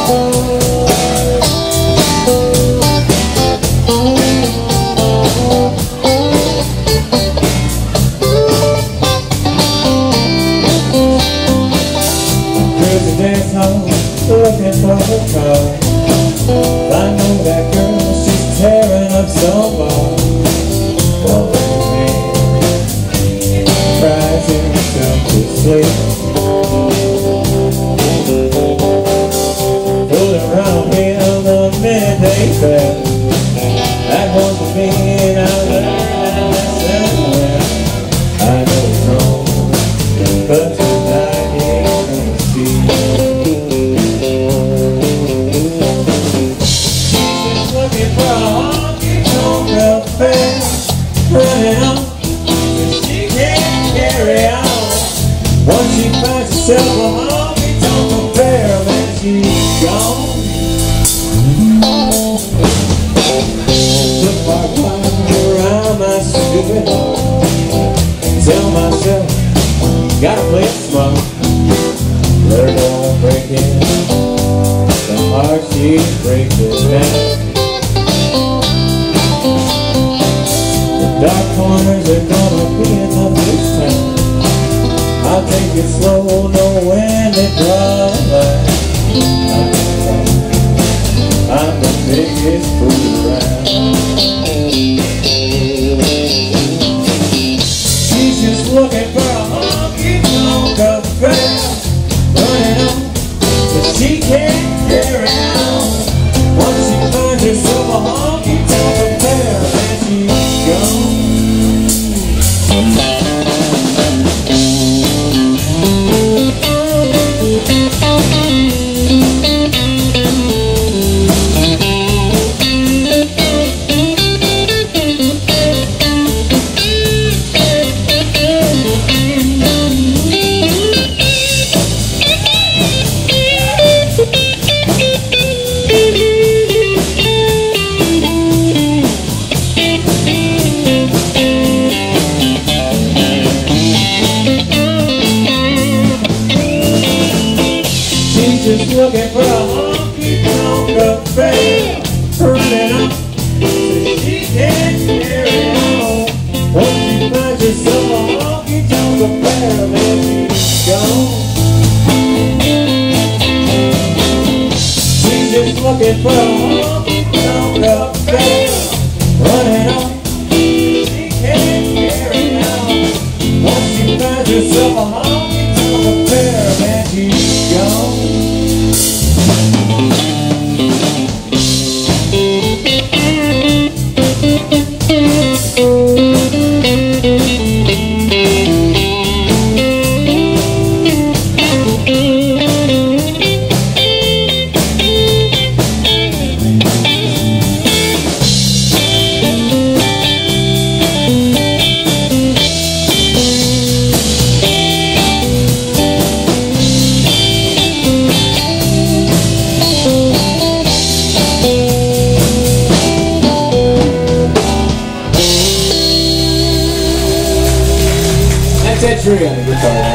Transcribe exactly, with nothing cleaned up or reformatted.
Looking for her car. I know that girl, she's tearing up some bar. Well, man cries himself to sleep. Fooling around me on the midday fair. That one for me and I learned somewhere. I know it's wrong, but tonight he can't see. Looking for a honky tonk affair, running on, she can't carry on. Once she finds herself a honky tonk affair, then she's gone. Took my mind around my stupid heart, tell myself, gotta play it smart. Let her know I'm breaking the heart she's breaking down. Dark corners are gonna be enough this time. I'll take it slow, know when to draw the line. I'm the biggest fool around. She's just looking for a honky tonk affair, running on, but she can't carry on. Once she finds herself a honky tonk affair, then she's gone. Just looking for a honky tonk affair, running on, so she can't carry on. Once she finds herself a honky tonk affair, then she's gone. She's just looking for a honky tonk affair, running on, she can't carry on. Once she finds herself a honky tonk affair, then she's gone. That's that tree on the guitar.